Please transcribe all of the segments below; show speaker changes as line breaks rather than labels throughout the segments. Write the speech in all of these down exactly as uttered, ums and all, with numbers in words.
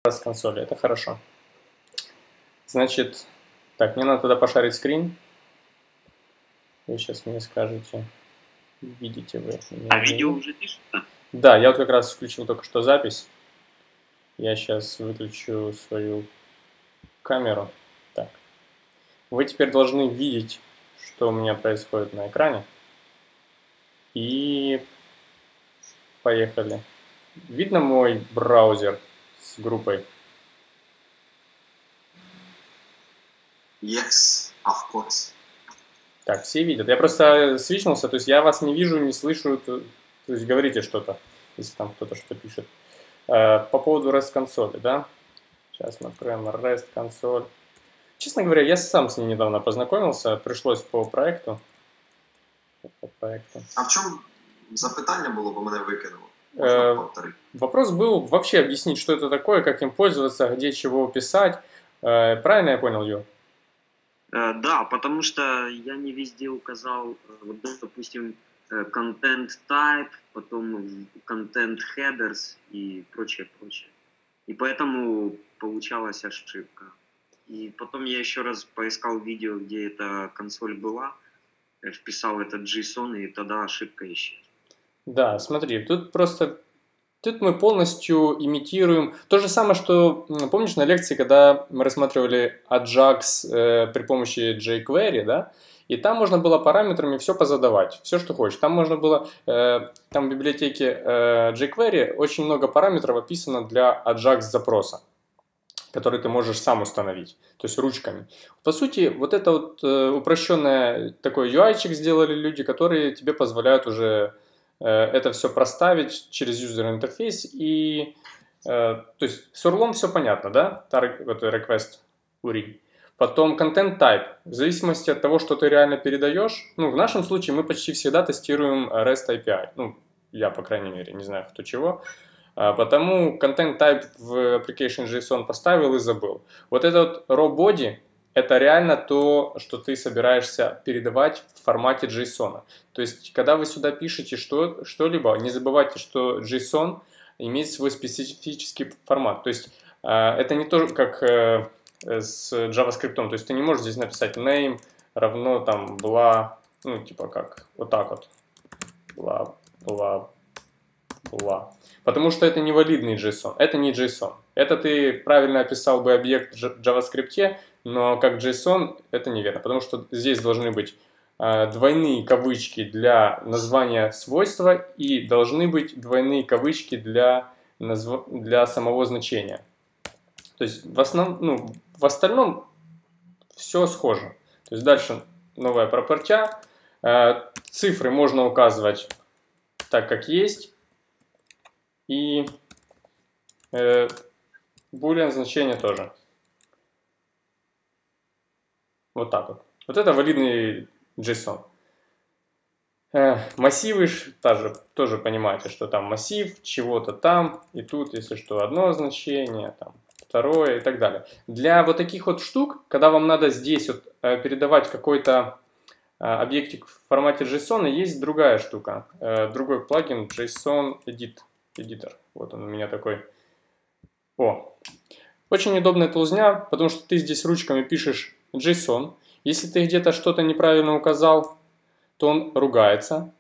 с консоли, это хорошо. Значит, так, мне надо тогда пошарить скрин. Вы сейчас мне скажете, видите вы меня.
А видео уже пишется?
Да, я вот как раз включил только что запись. Я сейчас выключу свою камеру. Так. Вы теперь должны видеть, что у меня происходит на экране. И поехали. Видно мой браузер с группой?
Yes, of course.
Так, все видят. Я просто свичнулся, то есть я вас не вижу, не слышу, то, то есть говорите что-то, если там кто-то что-то пишет. По поводу REST консоли, да? Сейчас мы откроем REST консоль. Честно говоря, я сам с ней недавно познакомился, пришлось по проекту. По проекту.
А в чому запитання було, бо мене викинуло?
Э,
повторить?
вопрос был вообще объяснить, что это такое, как им пользоваться, где чего писать. Э, правильно я понял, Ю?
Э, да, потому что я не везде указал, вот, допустим, content type, потом content headers и прочее, прочее. И поэтому получалась ошибка. И потом я еще раз поискал видео, где эта консоль была, вписал этот JSON, и тогда ошибка исчезла.
Да, смотри, тут просто, тут мы полностью имитируем то же самое, что, помнишь, на лекции, когда мы рассматривали Ajax э, при помощи jQuery, да, и там можно было параметрами все позадавать, все, что хочешь. Там можно было, э, там в библиотеке э, jQuery очень много параметров описано для Ajax запроса, который ты можешь сам установить, то есть ручками. По сути, вот это вот э, упрощенное такой ю ай-чик сделали люди, которые тебе позволяют уже э, это все проставить через юзер-интерфейс. И, э, то есть с урлом все понятно, да? Это request ю ар эл. Потом content type. В зависимости от того, что ты реально передаешь. Ну, в нашем случае мы почти всегда тестируем REST эй пи ай. Ну, я, по крайней мере, не знаю, кто чего. Потому content type в application JSON поставил и забыл. Вот этот raw body – это реально то, что ты собираешься передавать в формате JSON. То есть, когда вы сюда пишете что, что-либо, не забывайте, что JSON имеет свой специфический формат. То есть, это не то, как с JavaScript. То есть, ты не можешь здесь написать name равно там бла, ну, типа как, вот так вот. Бла, бла, бла. Потому что это не валидный JSON, это не JSON. Это ты правильно описал бы объект в JavaScript, но как JSON это неверно, потому что здесь должны быть э, двойные кавычки для названия свойства и должны быть двойные кавычки для, назв... для самого значения. То есть в, основ... ну, в остальном все схоже. То есть дальше новая property. Э, цифры можно указывать так, как есть. И э, boolean значение тоже. Вот так вот. Вот это валидный JSON. Э, массивы тоже, тоже понимаете, что там массив, чего-то там, и тут, если что, одно значение, там, второе и так далее. Для вот таких вот штук, когда вам надо здесь вот э, передавать какой-то э, объектик в формате JSON, есть другая штука, э, другой плагин JSON Edit. Editor. Вот он у меня такой. О. Очень удобная тулзня, потому что ты здесь ручками пишешь JSON. Если ты где-то что-то неправильно указал, то он ругается.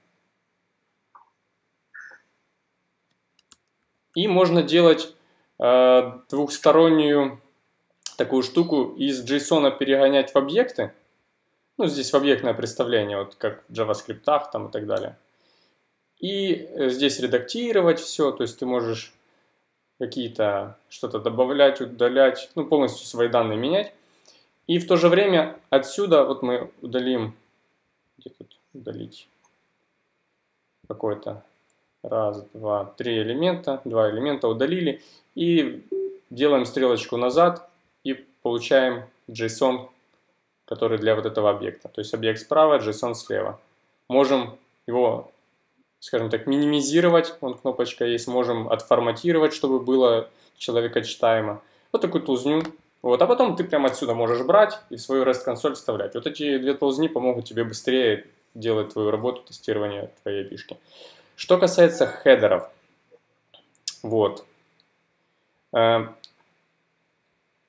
И можно делать э, двухстороннюю такую штуку из JSON перегонять в объекты. Ну, здесь в объектное представление, вот как в JavaScript там и так далее. И здесь редактировать все, то есть ты можешь какие-то что-то добавлять, удалять, ну полностью свои данные менять. И в то же время отсюда вот мы удалим, где тут удалить, какой-то раз, два, три элемента, два элемента удалили. И делаем стрелочку назад и получаем JSON, который для вот этого объекта. То есть объект справа, JSON слева. Можем его, скажем так, минимизировать, вон кнопочка есть, можем отформатировать, чтобы было человекочитаемо. Вот такую тулзню. Вот, а потом ты прямо отсюда можешь брать и в свою REST-консоль вставлять. Вот эти две тулзни помогут тебе быстрее делать твою работу, тестирование твоей пишки. Что касается хедеров, вот.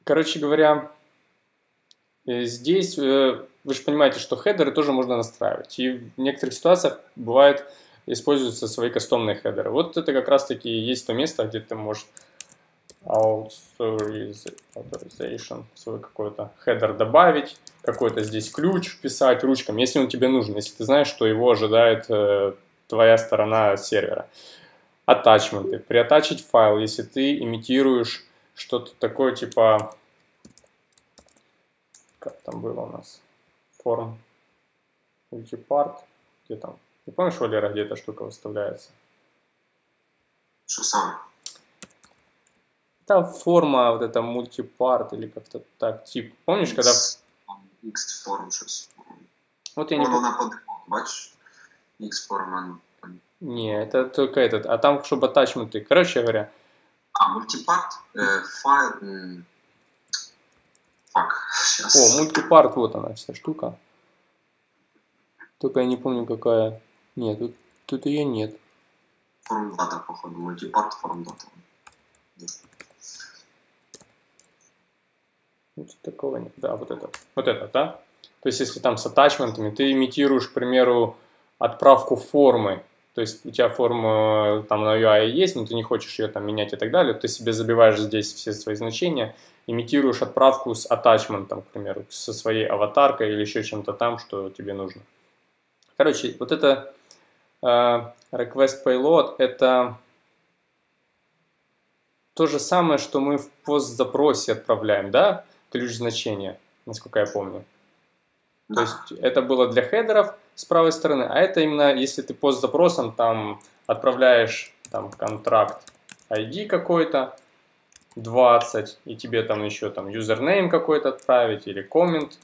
короче говоря, здесь вы же понимаете, что хедеры тоже можно настраивать. И в некоторых ситуациях бывает используются свои кастомные хедеры. Вот это как раз таки есть то место, где ты можешь authorization, свой какой-то хедер добавить, какой-то здесь ключ вписать ручками, если он тебе нужен, если ты знаешь, что его ожидает э, твоя сторона сервера. Атачменты. Приатачить файл, если ты имитируешь что-то такое, типа, как там было у нас, форм, multipart, где там, не помнишь, Валера, где эта штука выставляется?
Что самое?
Там форма, вот эта мультипарт или как-то так, тип. Помнишь,
X,
когда...
X-форм щось.
Вот я не
Воно
помню.
на подумав, бачиш? X-форм.
Не, это только этот. А там, чтобы атачменты. Короче говоря.
А, мультипарт, э, файл... м, Фак, сейчас.
О, мультипарт, вот она, вся штука. Только я не помню, какая. Нет, тут, тут ее нет.
Форм дата, походу. Мультипарт, форм дата.
Вот такого нет. Да, вот это. Вот это, да? То есть, если там с атачментами, ты имитируешь, к примеру, отправку формы. То есть, у тебя форма там на ю ай есть, но ты не хочешь ее там менять и так далее. Ты себе забиваешь здесь все свои значения, имитируешь отправку с атачментом, к примеру, со своей аватаркой или еще чем-то там, что тебе нужно. Короче, вот это э, request payload, это то же самое, что мы в пост-запросе отправляем, да? Ключ значения, насколько я помню. То есть это было для хедеров с правой стороны, а это именно, если ты пост-запросом там отправляешь там контракт ай ди какой-то, двадцать, и тебе там еще там юзернейм какой-то отправить или коммент,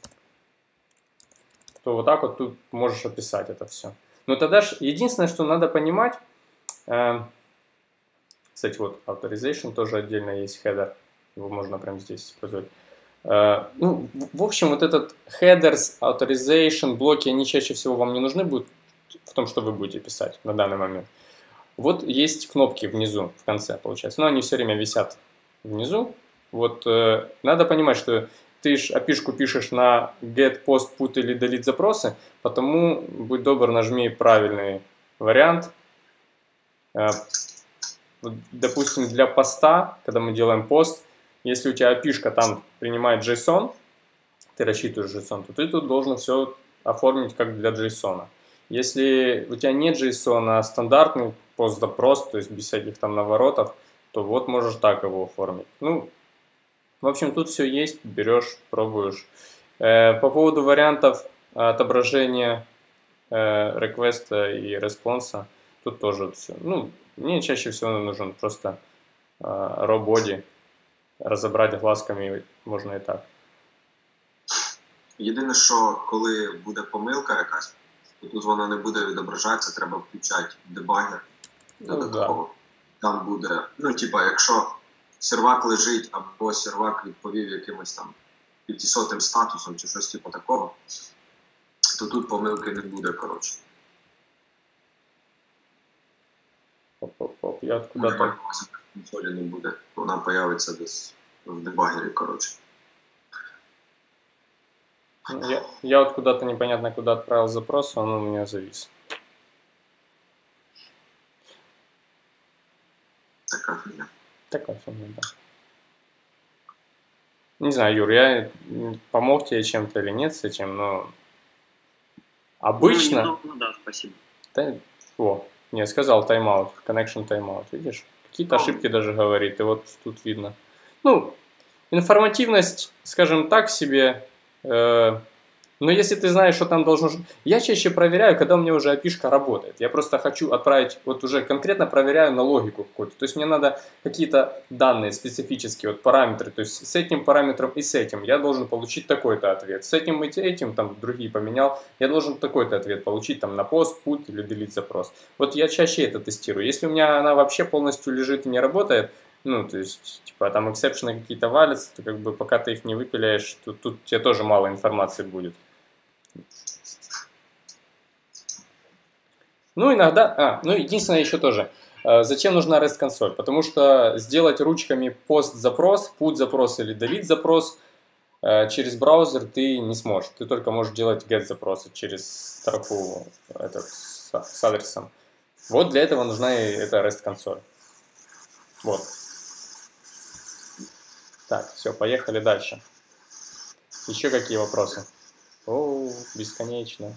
то вот так вот тут можешь описать это все. Но тогда же единственное, что надо понимать, э, кстати, вот authorization тоже отдельно есть хедер, его можно прямо здесь использовать. Uh, ну, в общем, вот этот headers, authorization, блоки, они чаще всего вам не нужны будут в том, что вы будете писать на данный момент. Вот есть кнопки внизу, в конце, получается. Но они все время висят внизу. Вот uh, надо понимать, что ты же эй пи ай-шку пишешь на get, post, put или delete запросы, потому, будь добр, нажми правильный вариант. Uh, допустим, для поста, когда мы делаем пост, если у тебя эй пи ай-шка там принимает JSON, ты рассчитываешь JSON, то ты тут должен все оформить как для JSON. Если у тебя нет JSON, а стандартный пост-запрос, то есть без всяких там наворотов, то вот можешь так его оформить. Ну, в общем, тут все есть, берешь, пробуешь. Э, по поводу вариантов отображения э, реквеста и респонса, тут тоже все. Ну, мне чаще всего нужен просто э, raw body. Розібрати глазками можна і так.
Єдине, що коли буде помилка якась, то тут вона не буде відображатися, треба включати дебагер додатково. Да. Там буде, ну, типа, якщо сервак лежить або сервак відповів якимось там п'ятисотим статусом чи щось типу такого, то тут помилки не буде, коротше.
Оп-оп-оп, я откуда-то...
Консолі не буде, вона появиться десь в дебагері, коротше.
Я, я вот куда-то непонятно куда отправил запрос, он у меня завис.
Така фігня.
Такая фигня, да. Не знаю, Юр, я помог тебе чем-то или нет с этим, но обычно...
Ну, недавно, да, спасибо.
Да, о, не, сказал тайм-аут, connection тайм-аут, видишь? Какие-то ошибки даже говорит, и вот тут видно. Ну, информативность, скажем так, себе, э, но если ты знаешь, что там должно... Я чаще проверяю, когда у меня уже эй пи ай-шка работает. Я просто хочу отправить, вот уже конкретно проверяю на логику какую-то. То есть мне надо какие-то данные специфические, вот параметры. То есть с этим параметром и с этим я должен получить такой-то ответ. С этим и этим, там другие поменял, я должен такой-то ответ получить там на пост, put или delete запрос. Вот я чаще это тестирую. Если у меня она вообще полностью лежит и не работает, ну, то есть, типа, там эксепшены какие-то валятся, то как бы пока ты их не выпиляешь, то тут тебе тоже мало информации будет. Ну, иногда... А, ну, единственное еще тоже. Зачем нужна REST-консоль? Потому что сделать ручками post-запрос, put-запрос или delete-запрос через браузер ты не сможешь. Ты только можешь делать get-запросы через строку этот, с адресом. Вот для этого нужна и эта REST-консоль. Вот. Так, все, поехали дальше. Еще какие вопросы? О, бесконечно.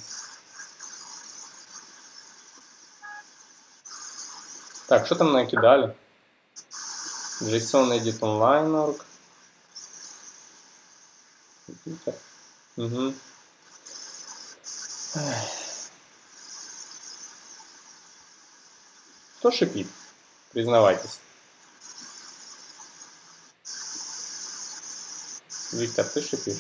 Так, что там накидали? JSON Edit Online.org. Угу. Кто шипит? Признавайтесь. Виктор, ты шипишь?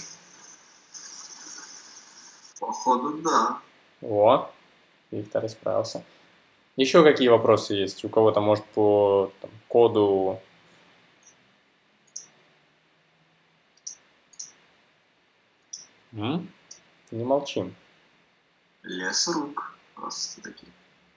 Походу, да.
О, Виктор исправился. Еще какие вопросы есть? У кого-то, может, по там, коду? М? Не молчим.
Лес рук. Просто такие.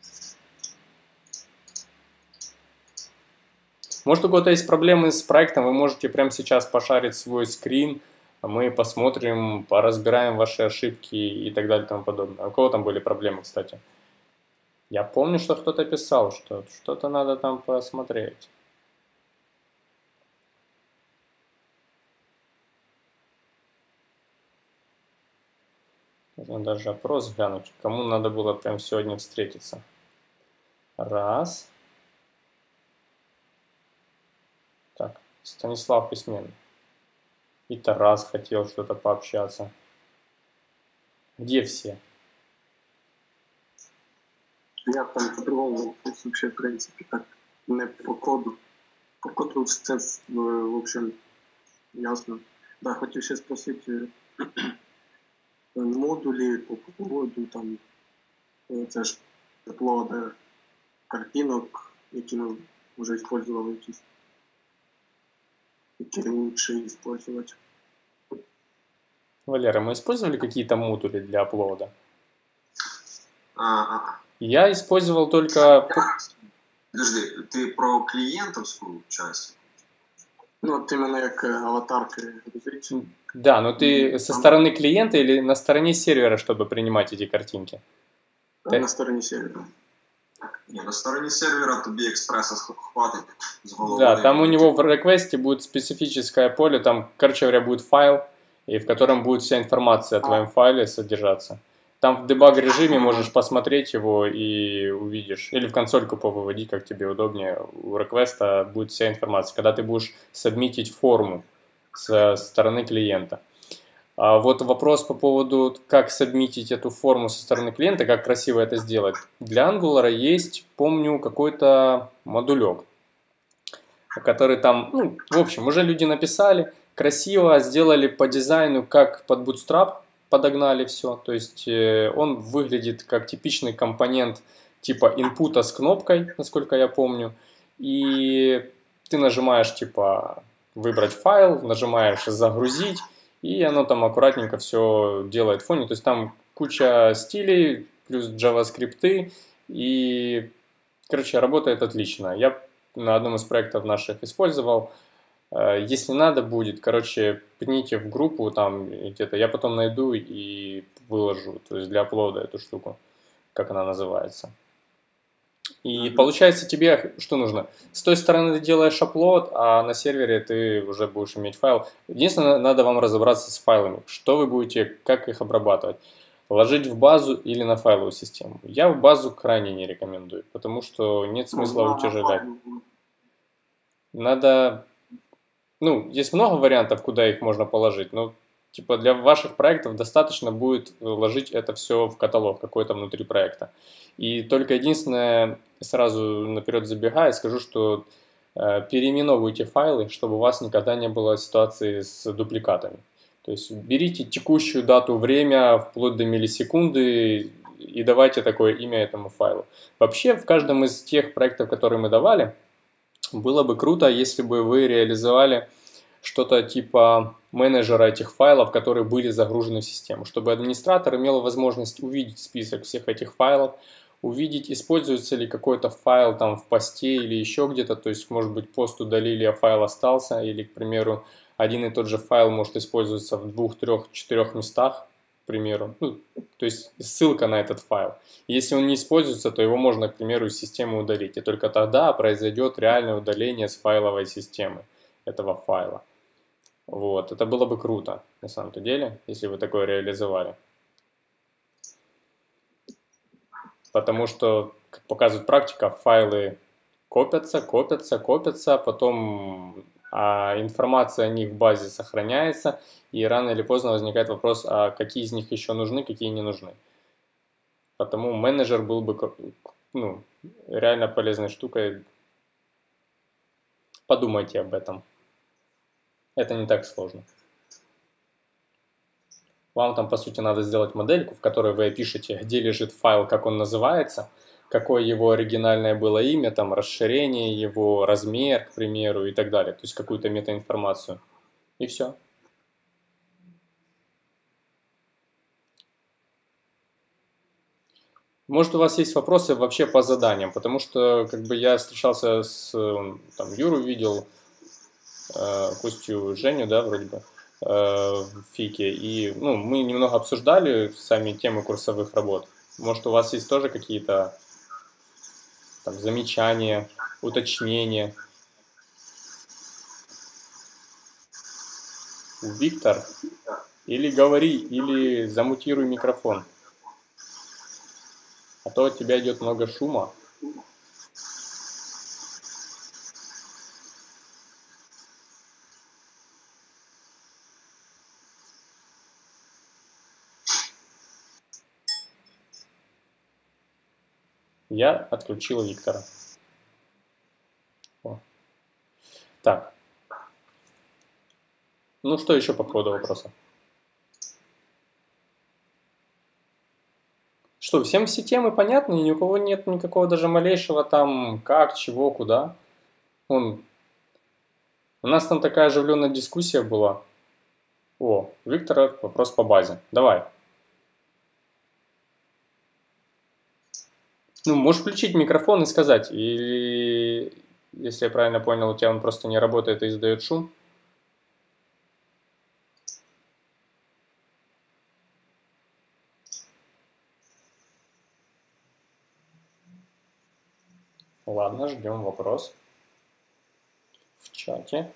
Может, у кого-то есть проблемы с проектом, вы можете прямо сейчас пошарить свой скрин, а мы посмотрим, поразбираем ваши ошибки и так далее и тому подобное. А у кого там были проблемы, кстати? Я помню, что кто-то писал, что что-то надо там посмотреть. Можно даже опрос глянуть, кому надо было прям сегодня встретиться. Раз. Так, Станислав письменный. И Тарас хотел что-то пообщаться. Где все?
Я там по-другому, вообще, в принципе, так, не по коду. По коду все, в общем, ясно. Да, хотів ще спросити, модулі по поводу, там, це ж тепло картинок, які ми вже використовували якісь, які лучше использовать.
Валера, мы использовали какие-то модули для аплода?
А-а-а.
Я использовал только...
Подожди, ты про клиентовскую часть?
Ну, от именно як аватарки грузить.
Да, но ты со стороны клиента или на стороне сервера, чтобы принимать эти картинки?
Ты... На стороне сервера.
Не, на стороне сервера тобі экспресса хватит с головой.
Да, там у него в реквесте будет специфическое поле, там, короче говоря, будет файл, и в котором будет вся информация о твоем файле содержаться. Там в дебаг режиме можешь посмотреть его и увидишь. Или в консольку повыводить, как тебе удобнее. У реквеста будет вся информация, когда ты будешь сабмитить форму со стороны клиента. А вот вопрос по поводу, как сабмитить эту форму со стороны клиента, как красиво это сделать. Для Angular есть, помню, какой-то модулек, который там, ну, в общем, уже люди написали, красиво сделали по дизайну, как под Bootstrap, подогнали все, то есть э, он выглядит как типичный компонент типа инпута с кнопкой, насколько я помню, и ты нажимаешь типа выбрать файл, нажимаешь загрузить, и оно там аккуратненько все делает в фоне, то есть там куча стилей, плюс JavaScript, и, короче, работает отлично. Я на одном из проектов наших использовал. Если надо будет, короче, пните в группу там где-то, я потом найду и выложу, то есть для аплода эту штуку, как она называется. И mm-hmm. получается тебе что нужно? С той стороны ты делаешь аплод, а на сервере ты уже будешь иметь файл. Единственное, надо вам разобраться с файлами, что вы будете, как их обрабатывать. Ложить в базу или на файловую систему. Я в базу крайне не рекомендую, потому что нет смысла mm-hmm. утяжелять. Надо... Ну, есть много вариантов, куда их можно положить, но типа для ваших проектов достаточно будет ложить это все в каталог какой-то внутри проекта. И только единственное, сразу наперед забегая, скажу, что э, переименовывайте файлы, чтобы у вас никогда не было ситуации с дубликатами. То есть берите текущую дату, время, вплоть до миллисекунды и давайте такое имя этому файлу. Вообще в каждом из тех проектов, которые мы давали, было бы круто, если бы вы реализовали что-то типа менеджера этих файлов, которые были загружены в систему, чтобы администратор имел возможность увидеть список всех этих файлов, увидеть, используется ли какой-то файл там в посте или еще где-то, то есть, может быть, пост удалили, а файл остался, или, к примеру, один и тот же файл может использоваться в двух, трех, четырех местах, к примеру, ну, то есть ссылка на этот файл. Если он не используется, то его можно, к примеру, из системы удалить, и только тогда произойдет реальное удаление с файловой системы этого файла. Вот, это было бы круто, на самом-то деле, если бы такое реализовали. Потому что, как показывает практика, файлы копятся, копятся, копятся, потом а информация о них в базе сохраняется, и рано или поздно возникает вопрос, а какие из них еще нужны, какие не нужны. Потому менеджер был бы, ну, реально полезной штукой. Подумайте об этом. Это не так сложно. Вам там, по сути, надо сделать модельку, в которой вы опишете, где лежит файл, как он называется, какое его оригинальное было имя, там, расширение его, размер, к примеру, и так далее. То есть какую-то метаинформацию. И все. Может, у вас есть вопросы вообще по заданиям, потому что, как бы, я встречался с, там, Юру видел, э, Костю, Женю, да, вроде бы, в ФИКе, и, ну, мы немного обсуждали сами темы курсовых работ. Может, у вас есть тоже какие-то там замечания, уточнения? Виктор, или говори, или замутируй микрофон, а то от тебя идет много шума. Я отключил Виктора. О. Так. Ну, что еще по поводу вопроса? Что, всем все темы понятны? И ни у кого нет никакого даже малейшего там как, чего, куда? Он... У нас там такая оживленная дискуссия была. О, Виктора вопрос по базе. Давай. Ну, можешь включить микрофон и сказать, или, если я правильно понял, у тебя он просто не работает и издает шум. Ладно, ждем вопрос в чате.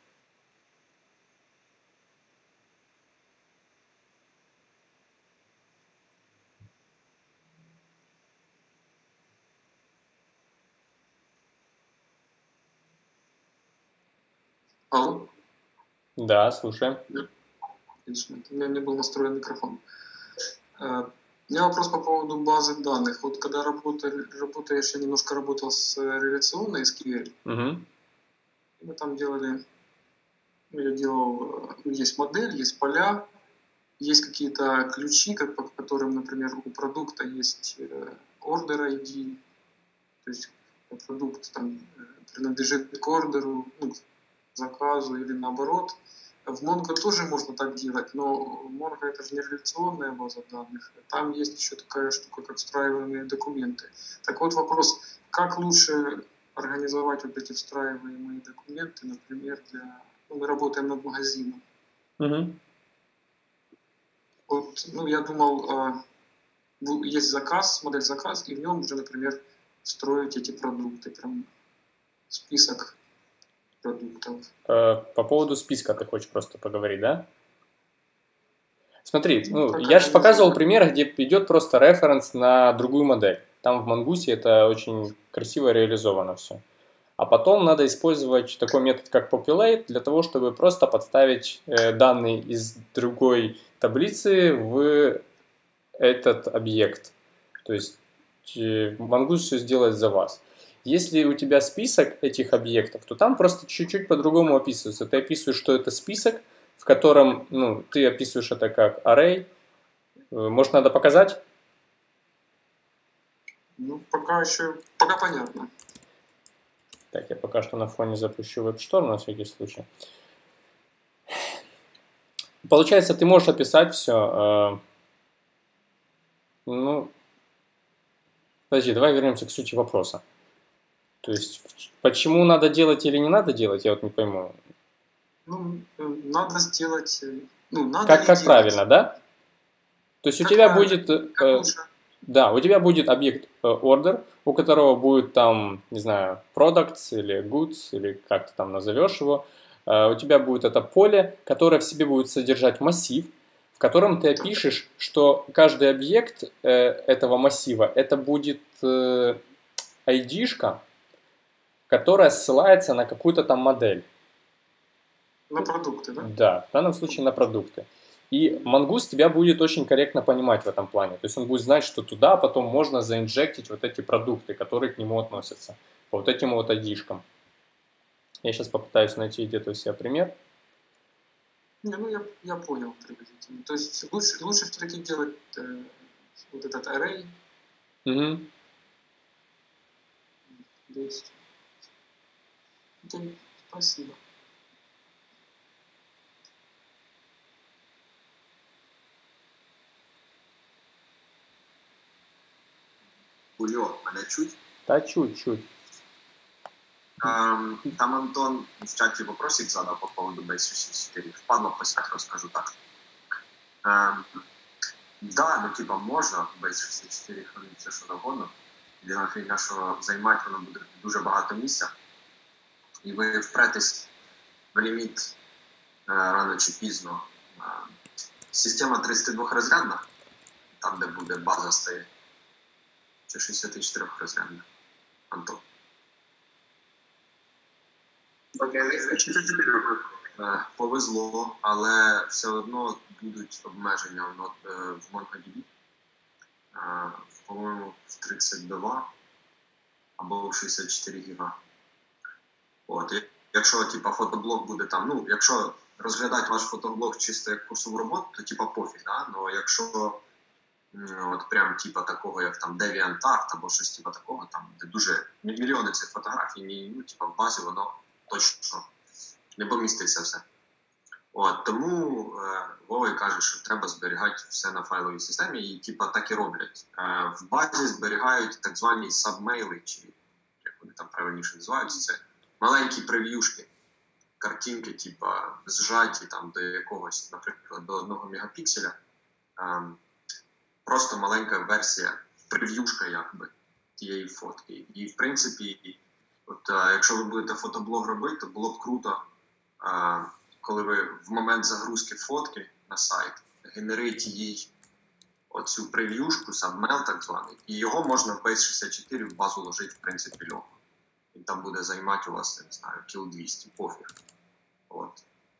Алло?
Да, слушаем.
Отлично. У меня не был настроен микрофон. У меня вопрос по поводу базы данных. Вот когда работали, работаешь, я немножко работал с реляционной эс кью эль.
Угу.
Мы там делали, ну, я делал, ну, есть модель, есть поля, есть какие-то ключи, как, по которым, например, у продукта есть order ай ди, то есть продукт там принадлежит к ордеру, ну, к заказу или наоборот. В Mongo тоже можно так делать, но Mongo это же не реляционная база данных. Там есть еще такая штука, как встраиваемые документы. Так вот вопрос, как лучше организовать вот эти встраиваемые документы, например, для... Ну, мы работаем над магазином.
Угу.
Вот, ну, я думал, есть заказ, модель заказ, и в нем уже, например, строить эти продукты, прям список продуктов.
По поводу списка ты хочешь просто поговорить, да? Смотри, ну,
Ну,
я же показывал пример, где идет просто референс на другую модель. Там в Mongoose это очень красиво реализовано все. А потом надо использовать такой метод, как populate, для того, чтобы просто подставить э, данные из другой таблицы в этот объект. То есть э, Mongoose все сделает за вас. Если у тебя список этих объектов, то там просто чуть-чуть по-другому описывается. Ты описываешь, что это список, в котором, ну, ты описываешь это как array. Может, надо показать?
Ну, пока еще, пока понятно.
Так, я пока что на фоне запущу WebStorm на всякий случай. Получается, ты можешь описать все. Э, ну, подожди, давай вернемся к сути вопроса. То есть, почему надо делать или не надо делать, я вот не пойму.
Ну, надо сделать... Ну, надо
как как
делать?
правильно, да? То есть, как у тебя
правильно?
будет... Э, да, у тебя будет объект э, order, у которого будет там, не знаю, products или goods, или как ты там назовешь его. Э, у тебя будет это поле, которое в себе будет содержать массив, в котором ты опишешь, что каждый объект э, этого массива, это будет э, ай ди-шка, которая ссылается на какую-то там модель.
На продукты, да?
Да, в данном случае на продукты. И Mongoose тебя будет очень корректно понимать в этом плане. То есть он будет знать, что туда потом можно заинжектить вот эти продукты, которые к нему относятся. По вот этим вот ай ди-шкам. Я сейчас попытаюсь найти где-то у себя пример.
Не, ну я, я понял приблизительно. То есть лучше, лучше все-таки делать э, вот этот array.
Угу.
Здесь. Окей, спасибо.
Ульо, мене чуть?
Да, чуть-чуть.
Um, там Антон в чаті вопросик задав по поводу бейс шістдесят чотири. Впадло писати, розкажу так. Um, да, ну типа можна бейс шістдесят чотири хранити все, що завгодно. Єдина фігня, що займати воно буде дуже багато місця. І ви впретесь в ліміт uh, рано чи пізно. Uh, система тридцять два розрядна, там де буде база стоїть. Чи шістдесят чотири розрядна. Антон. Повезло, але все одно будуть обмеження в, в MongoDB. По-моєму, в тридцять два або в шістдесят чотири гіга. От. І якщо типа, фотоблок буде там, ну, якщо розглядати ваш фотоблок чисто як курсову роботу, то типа пофіг, да? Но якщо от прям типа такого, як там DeviantArt або щось типа такого, там, де дуже мільйони цих фотографій, ну, типа в базі воно точно не поміститься все. От, тому е, Вова каже, що треба зберігати все на файловій системі, і типа так і роблять. Е, в базі зберігають так звані сабмейли, чи як вони там правильніше називаються, це маленькі прев'юшки, картинки, типа зжаті там до якогось, наприклад, до одного мегапікселя. Е, просто маленька версія, прев'юшка якби тієї фотки. І в принципі, от, а, якщо ви будете фотоблог робити, то було б круто, а, коли ви в момент загрузки фотки на сайт генерите їй оцю прев'юшку, сабмейл так званий, і його можна в бейс шістдесят чотири в базу ложити, в принципі, легко. І там буде займати у вас, я не знаю, кіл двісті, пофіг. От.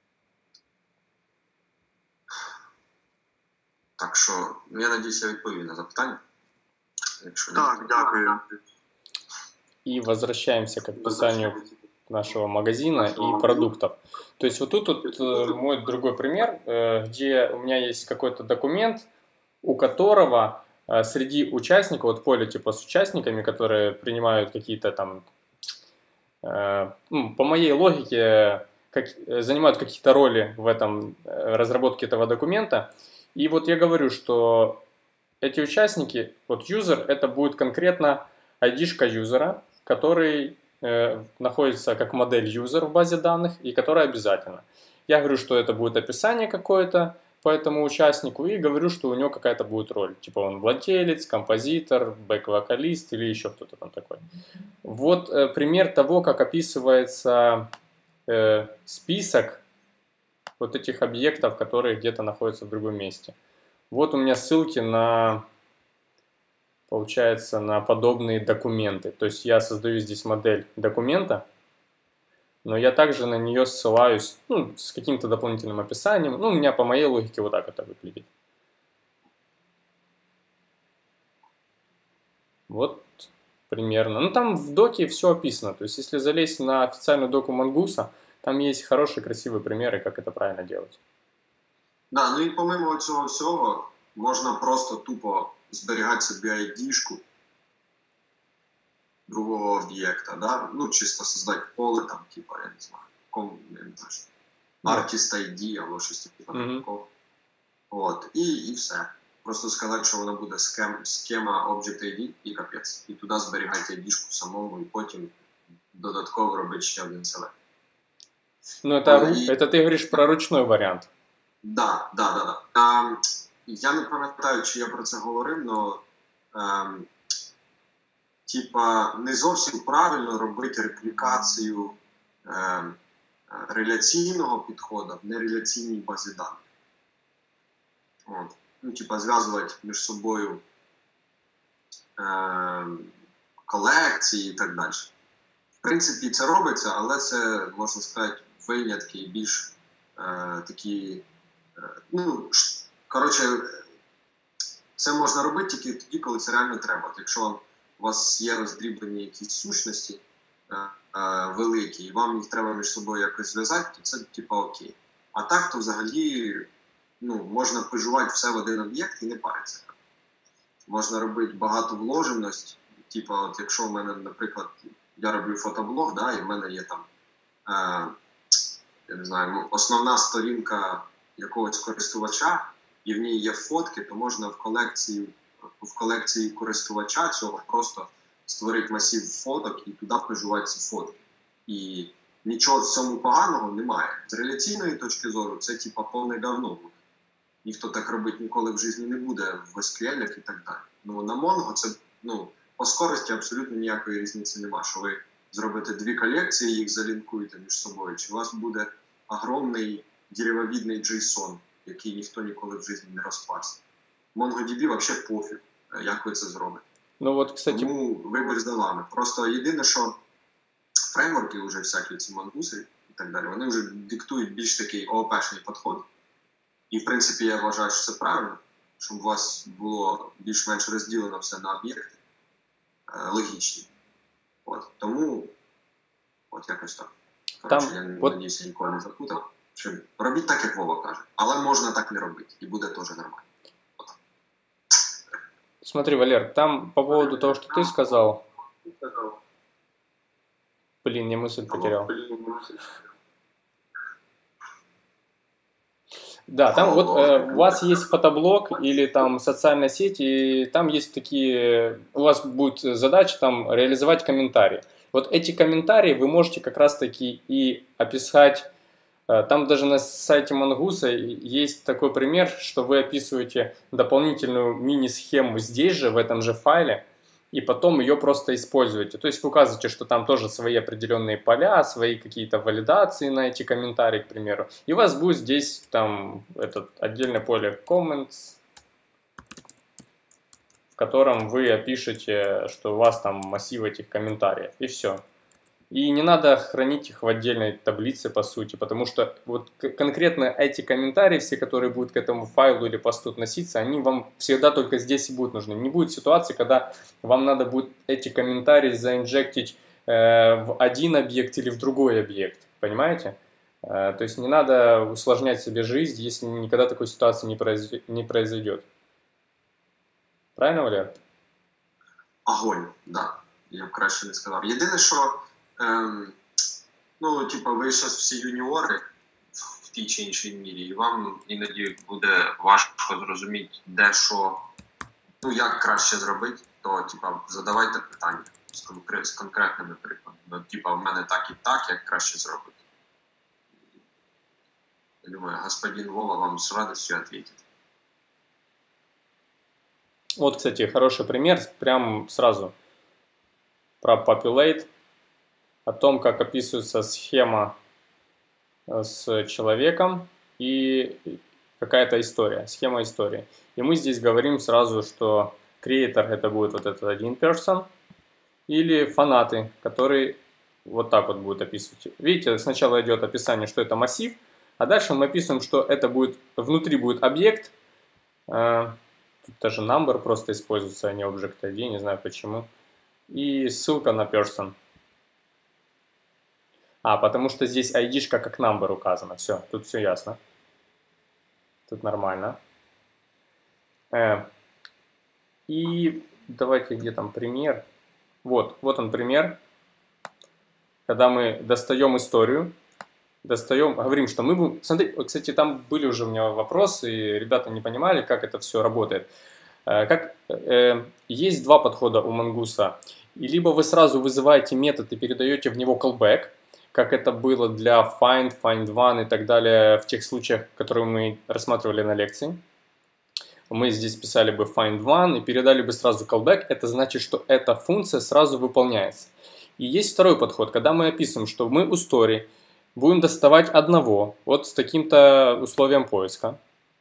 Так що, я надіюсь, я відповів на запитання. Якщо
так, не... дякую.
И возвращаемся к описанию нашего магазина и продуктов. То есть вот тут вот мой другой пример, где у меня есть какой-то документ, у которого среди участников, вот поле типа с участниками, которые принимают какие-то там, ну, по моей логике, как, занимают какие-то роли в этом разработке этого документа. И вот я говорю, что эти участники, вот user, это будет конкретно ай ди-шка юзера, который э, находится как модель user в базе данных и которая обязательно. Я говорю, что это будет описание какое-то по этому участнику и говорю, что у него какая-то будет роль. Типа он владелец, композитор, бэк-вокалист или еще кто-то там такой. Вот э, пример того, как описывается э, список вот этих объектов, которые где-то находятся в другом месте. Вот у меня ссылки на... получается, на подобные документы. То есть я создаю здесь модель документа, но я также на нее ссылаюсь, ну, с каким-то дополнительным описанием. Ну, у меня по моей логике вот так это выглядит. Вот примерно. Ну, там в доке все описано. То есть если залезть на официальную доку Mongoose, там есть хорошие, красивые примеры, как это правильно делать.
Да, ну і помимо цього всього, можна просто тупо зберігати собі ай ді-шку другого об'єкта, да? Ну, чисто создати поле, там, типа, я не знаю, ком, я не знаю, Artist ай ді або щось типу mm-hmm. такого. От, і, і все. просто сказати, що воно буде схем, схема Object ай ді і капець. І туди зберігайте ай ді-шку самому, і потім додатково робити ще один селект.
Ну, это, і... это ты говоришь про ручной варіант.
Да, да, да, да. А, я не пам'ятаю, чи я про це говорив, але а, типа не зовсім правильно робити реплікацію а, реляційного підходу в нереляційній базі даних. От. Ну, типа зв'язувати між собою а, колекції і так далі. В принципі, це робиться, але це, можна сказати, винятки і більш е, такі, е, ну, коротше, це можна робити тільки тоді, коли це реально треба. От якщо вам, у вас є роздріблені якісь сущності е, е, великі, і вам їх треба між собою якось зв'язати, то це, типа, окей. А так, то взагалі, ну, можна пижувати все в один об'єкт і не париться. Можна робити багато вложеності, типа, от якщо в мене, наприклад, я роблю фотоблог, да, і в мене є там, е, я не знаю, основна сторінка якогось користувача, і в ній є фотки, то можна в колекції, в колекції користувача цього просто створити масив фоток і туди пижувати ці фотки. І нічого в цьому поганого немає. З реляційної точки зору це типа повне говно буде. Ніхто так робити ніколи в житті не буде в ес кю ель і так далі. Ну, на Mongo це, ну, по скорості абсолютно ніякої різниці нема, що ви зробите дві колекції, їх залінкуєте між собою, чи у вас буде огромний деревовідний JSON, який ніхто ніколи в житті не розпався. MongoDB взагалі пофіг, як ви це зробите.
Ну, от, кстати...
Тому вибір за вами. Просто єдине, що фреймворки вже всякі, ці мангуси і так далі, вони вже диктують більш такий ООП-шний підход. І, в принципі, я вважаю, що це правильно, щоб у вас було більш-менш розділено все на об'єкти. Логічні. От. Тому, от якось так. Коротше,
Там,
я
от...
надіюся, ніколи не запутав. Що робіть так, як Вова каже. Але можна так не робити. І буде теж нормально. От.
Смотри, Валер, там по поводу того, что ты сказал... Блин, я мысль потерял. Да, там вот э, у вас есть фотоблог или там социальная сеть, и там есть такие, у вас будет задача там реализовать комментарии. Вот эти комментарии вы можете как раз таки и описать, э, там даже на сайте Mongoose есть такой пример, что вы описываете дополнительную мини-схему здесь же, в этом же файле, и потом ее просто используете. То есть вы указываете, что там тоже свои определенные поля, свои какие-то валидации на эти комментарии, к примеру. И у вас будет здесь там этот отдельное поле comments, в котором вы опишете, что у вас там массив этих комментариев. И все. И не надо хранить их в отдельной таблице, по сути, потому что вот конкретно эти комментарии, все, которые будут к этому файлу или посту относиться, они вам всегда только здесь и будут нужны. Не будет ситуации, когда вам надо будет эти комментарии заинжектить э, в один объект или в другой объект, понимаете? Э, то есть не надо усложнять себе жизнь, если никогда такой ситуации не, произ... не произойдет. Правильно, Валер?
Огонь, да. Я б краще не сказав. Єдине, що Ем, ну, типа, ви зараз всі юніори в тій чи іншій мірі, і вам іноді буде важко зрозуміти, де що, ну, як краще зробити, то, типа, задавайте питання з, конкрет, з конкретними прикладами. Ну, типа, в мене так і так, як краще зробити. Я думаю, господин Вова вам с радостью ответит.
Вот, кстати, хороший пример, прям сразу про populate. О том, как описывается схема с человеком и какая-то история, схема истории. И мы здесь говорим сразу, что creator это будет вот этот один person, или фанаты, которые вот так вот будут описывать. Видите, сначала идет описание, что это массив, а дальше мы описываем, что это будет, внутри будет объект, тут даже number просто используется, а не object ай ди, не знаю почему, и ссылка на person. А, потому что здесь ай ди-шка как number указана. Все, тут все ясно. Тут нормально. Э, и давайте, где там пример. Вот, вот он пример. Когда мы достаем историю достаем, говорим, что мы будем... Смотри, вот, кстати, там были уже у меня вопросы, и ребята не понимали, как это все работает. Как, э, есть два подхода у Mongoose. И либо вы сразу вызываете метод и передаете в него callback, как это было для find, find one и так далее в тех случаях, которые мы рассматривали на лекции. Мы здесь писали бы find one и передали бы сразу callback. Это значит, что эта функция сразу выполняется. И есть второй подход, когда мы описываем, что мы у story будем доставать одного, вот с таким-то условием поиска.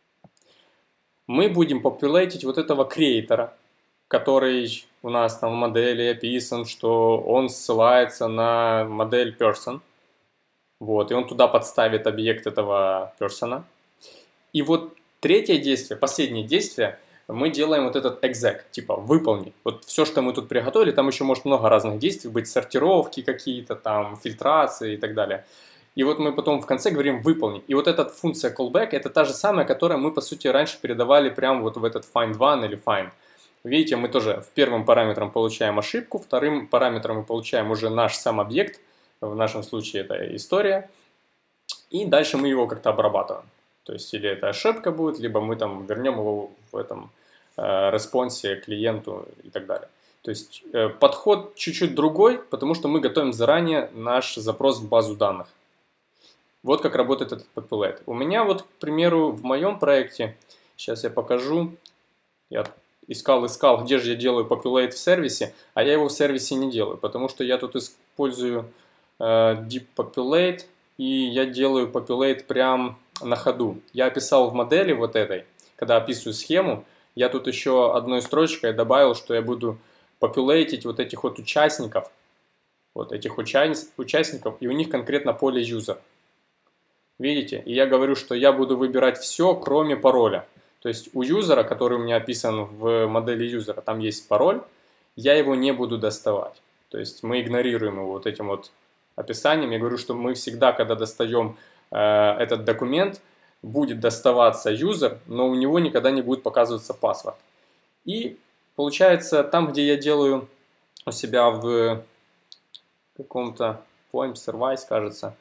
Мы будем популятить вот этого креатора, который у нас там в модели описан, что он ссылается на модель person. Вот, и он туда подставит объект этого person. И вот третье действие, последнее действие, мы делаем вот этот exec, типа выполни. Вот все, что мы тут приготовили, там еще может много разных действий быть, сортировки какие-то, там фильтрации и так далее. И вот мы потом в конце говорим выполни. И вот эта функция callback это та же самая, которую мы по сути раньше передавали прямо вот в этот find one или find. Видите, мы тоже в первым параметром получаем ошибку, вторым параметром мы получаем уже наш сам объект, в нашем случае это история, и дальше мы его как-то обрабатываем. То есть или это ошибка будет, либо мы там вернем его в этом э, респонсе клиенту и так далее. То есть э, подход чуть-чуть другой, потому что мы готовим заранее наш запрос в базу данных. Вот как работает этот populate. У меня вот, к примеру, в моем проекте, сейчас я покажу, я искал-искал, где же я делаю populate в сервисе, а я его в сервисе не делаю, потому что я тут использую э, deep populate, и я делаю populate прям на ходу. Я описал в модели вот этой, когда описываю схему, я тут еще одной строчкой добавил, что я буду популейтить вот этих вот участников, вот этих уча- участников, и у них конкретно поле user. Видите? И я говорю, что я буду выбирать все, кроме пароля. То есть у юзера, который у меня описан в модели юзера, там есть пароль, я его не буду доставать. То есть мы игнорируем его вот этим вот описанием. Я говорю, что мы всегда, когда достаем э, этот документ, будет доставаться юзер, но у него никогда не будет показываться паспорт. И получается, там, где я делаю у себя в каком-то poem service, кажется,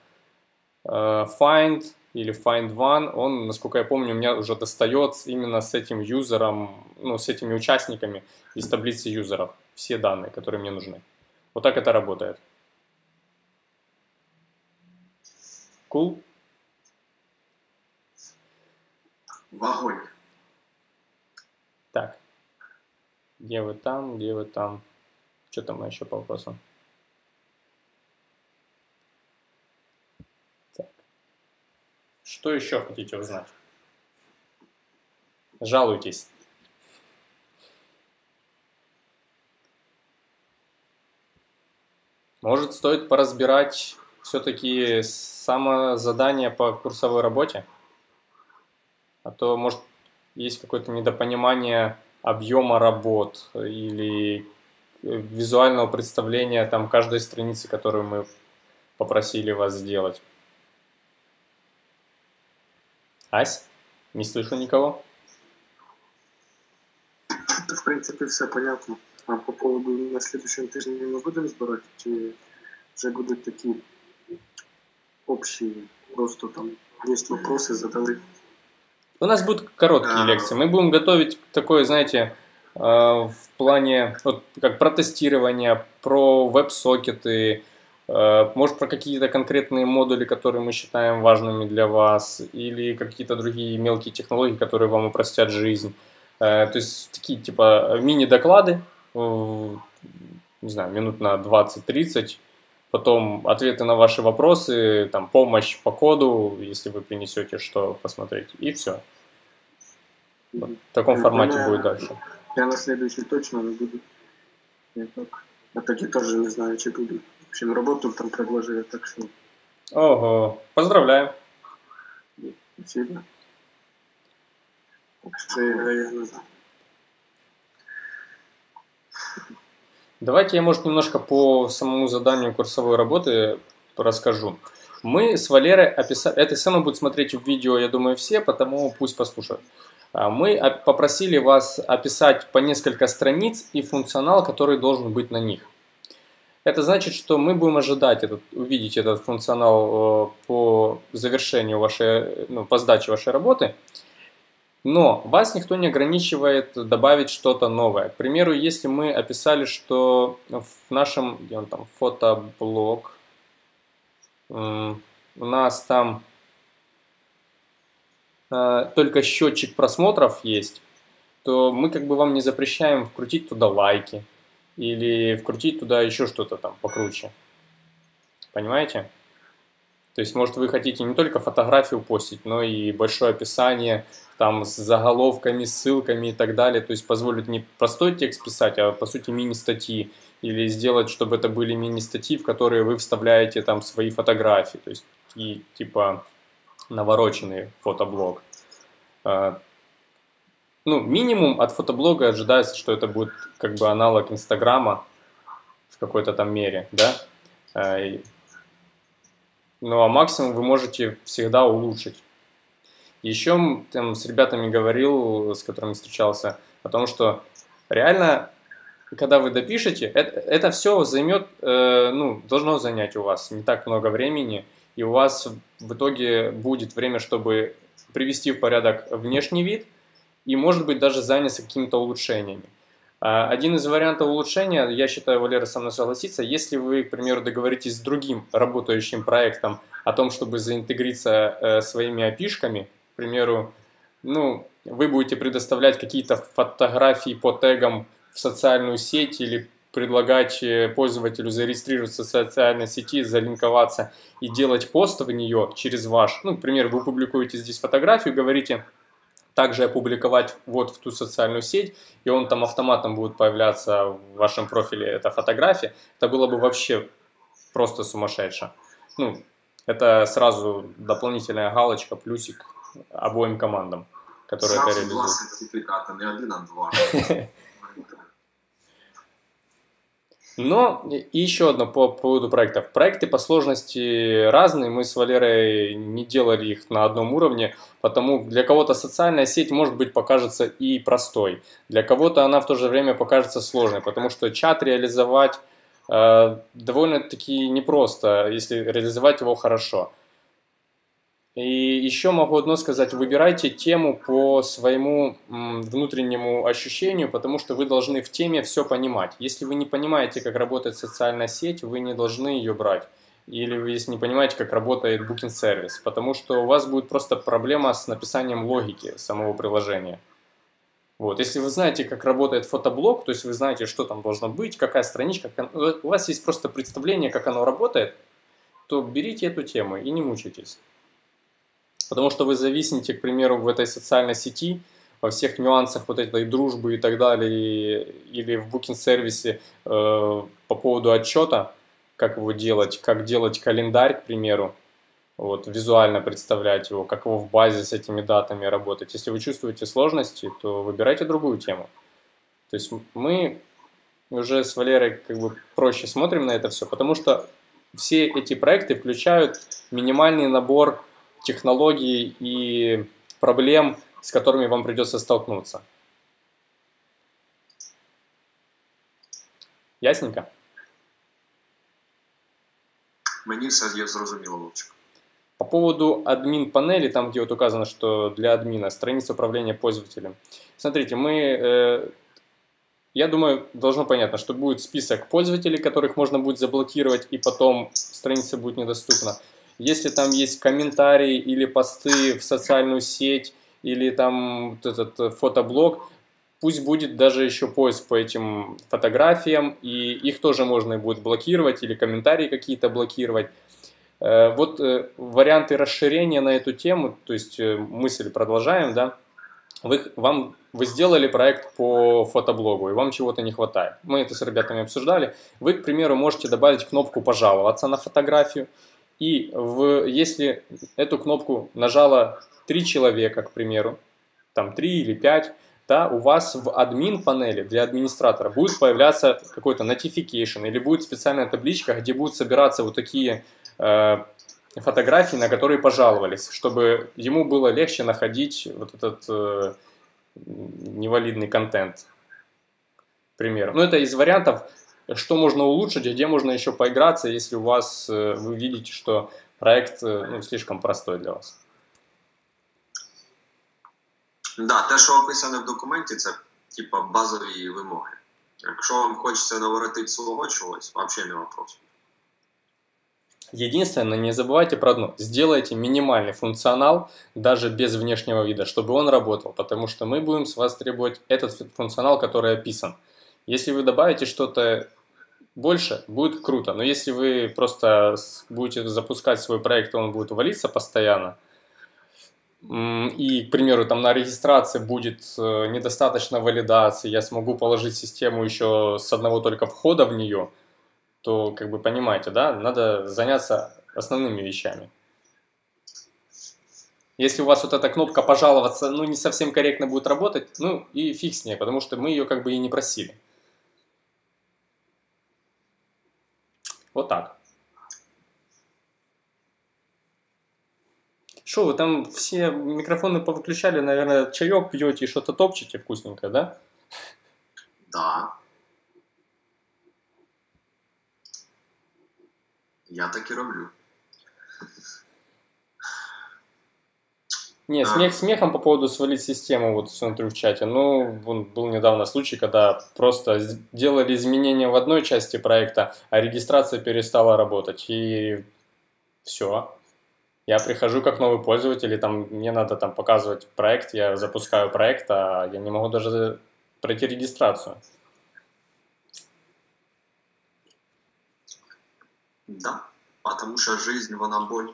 find или find one, он, насколько я помню, у меня уже достает именно с этим юзером, ну, с этими участниками из таблицы юзеров все данные, которые мне нужны. Вот так это работает. Cool?
В огонь.
Так. Где вы там, где вы там? Что там еще по вопросу? Что еще хотите узнать? Жалуйтесь. Может, стоит поразбирать все-таки самозадание по курсовой работе? А то, может, есть какое-то недопонимание объема работ или визуального представления там каждой страницы, которую мы попросили вас сделать. Ась? Не слышу никого?
Это, в принципе, все понятно. А по поводу на следующем тижне мы будем збирать, чи вже будуть такі общие, просто там есть вопросы, задали?
У нас будут короткие лекции. Мы будем готовить такое, знаете, в плане, вот, как про тестирование, про веб-сокеты, может, про какие-то конкретные модули, которые мы считаем важными для вас, или какие-то другие мелкие технологии, которые вам упростят жизнь. То есть такие типа мини-доклады, не знаю, минут на двадцать-тридцать, потом ответы на ваши вопросы, там, помощь по коду, если вы принесете, что посмотреть, и все. Вот в таком формате
я,
будет дальше.
Я на следующий точно не буду. Я так, а таки тоже не знаю, че буду. В общем, работу там предложили, так что...
Ого, поздравляю.
Спасибо. Так что я, я не знаю.
Давайте я, может, немножко по самому заданию курсовой работы расскажу. Мы с Валерой описали... Это самое будет смотреть в видео, я думаю, все, потому пусть послушают. Мы попросили вас описать по несколько страниц и функционал, который должен быть на них. Это значит, что мы будем ожидать этот, увидеть этот функционал э, по завершению вашей, ну, по сдаче вашей работы, но вас никто не ограничивает добавить что-то новое. К примеру, если мы описали, что в нашем, где он там, фотоблог, э, у нас там э, только счетчик просмотров есть, то мы как бы вам не запрещаем вкрутить туда лайки или вкрутить туда еще что-то там покруче. Понимаете? То есть, может, вы хотите не только фотографию постить, но и большое описание, там, с заголовками, ссылками и так далее. То есть, позволит не простой текст писать, а, по сути, мини-статьи. Или сделать, чтобы это были мини-статьи, в которые вы вставляете там свои фотографии. То есть, и, типа, навороченный фотоблог. Ну, минимум от фотоблога ожидается, что это будет как бы аналог Инстаграма в какой-то там мере, да? Ну, а максимум вы можете всегда улучшить. Еще там с ребятами говорил, с которыми встречался, о том, что реально, когда вы допишете, это, это все займет, э, ну, должно занять у вас не так много времени, и у вас в итоге будет время, чтобы привести в порядок внешний вид, и, может быть, даже заняться какими-то улучшениями. Один из вариантов улучшения, я считаю, Валера со мной согласится, если вы, к примеру, договоритесь с другим работающим проектом о том, чтобы заинтегриться э, своими эй пи ай-шками, к примеру, ну, вы будете предоставлять какие-то фотографии по тегам в социальную сеть или предлагать пользователю зарегистрироваться в социальной сети, залинковаться и делать пост в нее через ваш, ну, к примеру, вы публикуете здесь фотографию, говорите, также опубликовать вот в ту социальную сеть, и он там автоматом будет появляться в вашем профиле, эта фотография, это было бы вообще просто сумасшедше. Ну, это сразу дополнительная галочка, плюсик обоим командам, которые
сразу
это реализуют.
Два сертификата, не один, а два.
Но и еще одно по поводу проектов. Проекты по сложности разные, мы с Валерой не делали их на одном уровне, потому для кого-то социальная сеть, может быть, покажется и простой, для кого-то она в то же время покажется сложной, потому что чат реализовать э, довольно-таки непросто, если реализовать его хорошо. И еще могу одно сказать, выбирайте тему по своему м, внутреннему ощущению, потому что вы должны в теме все понимать. Если вы не понимаете, как работает социальная сеть, вы не должны ее брать. Или вы, если не понимаете, как работает Booking сервис, потому что у вас будет просто проблема с написанием логики самого приложения. Вот. Если вы знаете, как работает фотоблог, то есть вы знаете, что там должно быть, какая страничка, как оно, у вас есть просто представление, как оно работает, то берите эту тему и не мучайтесь. Потому что вы зависнете, к примеру, в этой социальной сети, во всех нюансах вот этой дружбы и так далее, или в букинг-сервисе э, по поводу отчета, как его делать, как делать календарь, к примеру, вот, визуально представлять его, как его в базе с этими датами работать. Если вы чувствуете сложности, то выбирайте другую тему. То есть мы уже с Валерой как бы проще смотрим на это все, потому что все эти проекты включают минимальный набор технологий и проблем, с которыми вам придется столкнуться. Ясненько?
Мені все є зрозуміло, Вовчик.
По поводу админ-панели, там где вот указано, что для админа страница управления пользователем. Смотрите, мы, э, я думаю, должно понятно, что будет список пользователей, которых можно будет заблокировать, и потом страница будет недоступна. Если там есть комментарии или посты в социальную сеть, или там вот этот фотоблог, пусть будет даже еще поиск по этим фотографиям, и их тоже можно будет блокировать, или комментарии какие-то блокировать. Вот варианты расширения на эту тему, то есть мысль продолжаем, да, вы, вам, вы сделали проект по фотоблогу, и вам чего-то не хватает. Мы это с ребятами обсуждали. Вы, к примеру, можете добавить кнопку «Пожаловаться» на фотографию, и в, если эту кнопку нажало три человека, к примеру, там три или пять, да, у вас в админ-панели для администратора будет появляться какой-то notification, или будет специальная табличка, где будут собираться вот такие э, фотографии, на которые пожаловались, чтобы ему было легче находить вот этот э, невалидный контент, к примеру. Ну, это из вариантов, что можно улучшить, где можно еще поиграться, если у вас, вы видите, что проект ну, слишком простой для вас.
Да, те, що описане в документі, це типа базові вимоги. Якщо вам хочеться наворотити свого чогось, взагалі не вопрос.
Единственное, не забывайте про одно. Сделайте минимальный функционал, даже без внешнего вида, чтобы он работал. Потому что мы будем с вас требовать этот функционал, который описан. Если вы добавите что-то больше, будет круто. Но если вы просто будете запускать свой проект, он будет валиться постоянно, и, к примеру, там на регистрации будет недостаточно валидации, я смогу положить систему еще с одного только входа в нее, то, как бы, понимаете, да, надо заняться основными вещами. Если у вас вот эта кнопка «пожаловаться», ну, не совсем корректно будет работать, ну, и фиг с ней, потому что мы ее, как бы, и не просили. Вот так. Что, вы там все микрофоны повыключали, наверное, чаек пьете и что-то топчете вкусненькое, да?
Да. Я так и роблю.
Не, смех смехом по поводу свалить систему, вот смотрю в чате. Ну, вон, был недавно случай, когда просто делали изменения в одной части проекта, а регистрация перестала работать, и все. Я прихожу как новый пользователь, и там мне надо там показывать проект, я запускаю проект, а я не могу даже пройти регистрацию.
Да, потому что жизнь, вона боль.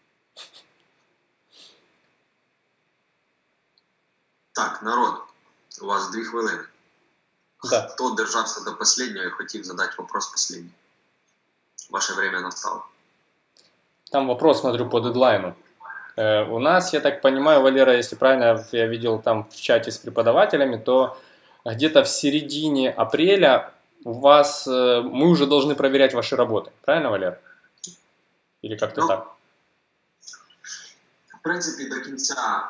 Так, народ, у вас дві хвилини.
Да.
Хто держався до последнего и хотів задать вопрос последний? Ваше время настало.
Там вопрос, смотрю, по дедлайну. Э, у нас, я так понимаю, Валера, если правильно я видел там в чате с преподавателями, то где-то в середине апреля у вас, э, мы уже должны проверять ваши работы. Правильно, Валер? Или как-то
ну,
так?
В принципі, до кінця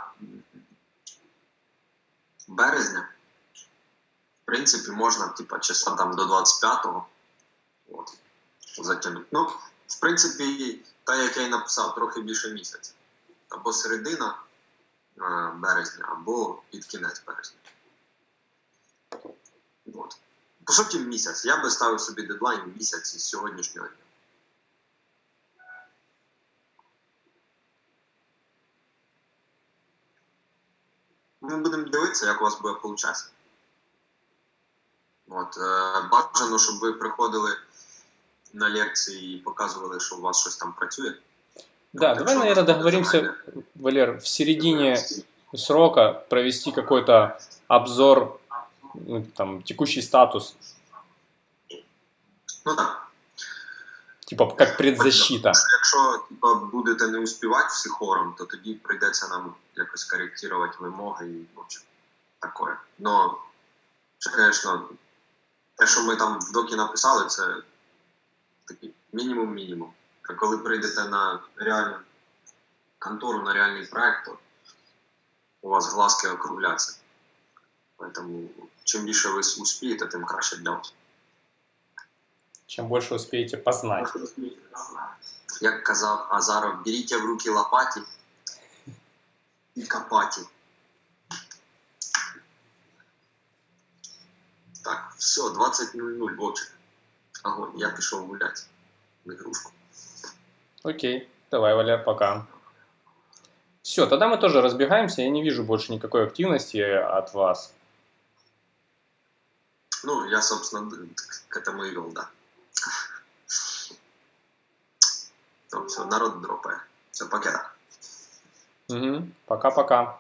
березня, в принципі, можна, типа, часа там до двадцять п'ятого от, затягнути. Ну, в принципі, та, як я й написав, трохи більше місяця. Або середина е, березня, або під кінець березня. От. По суті, місяць. Я би ставив собі дедлайн місяць із сьогоднішнього дня. Ми будемо дивитися, як у вас буде виходити. От, е, бажано, щоб ви приходили на лекции и показывали, что у вас что-то там працює.
Да, давай, наверное, договоримся, Валер, в середине срока провести какой-то обзор, ну, там, текущий статус.
Ну так.
Типа, как предзащита.
Якщо типа, будете не успівати всі хором, то тоді прийдеться нам якось коректувати вимоги і ну, таке. Но, звісно, те, що ми там в докі написали, це такий мінімум-мінімум. А коли прийдете на реальну контору, на реальний проект, то у вас глазки округляться. Поэтому чим більше ви успієте, тим краще для вас.
Чем больше успеете познать.
Як казав Азаров, беріть в руки лопаті і копаті. Так, все, двадцять нуль нуль, Вовчик. Огонь, я пішов гуляти в игрушку.
Окей, давай, Валер, пока. Все, тогда мы тоже разбегаемся, я не вижу больше никакой активности от вас.
Ну, я, собственно, к этому и вел, да. То все, народ дропает. Все, пока.
Угу, пока-пока.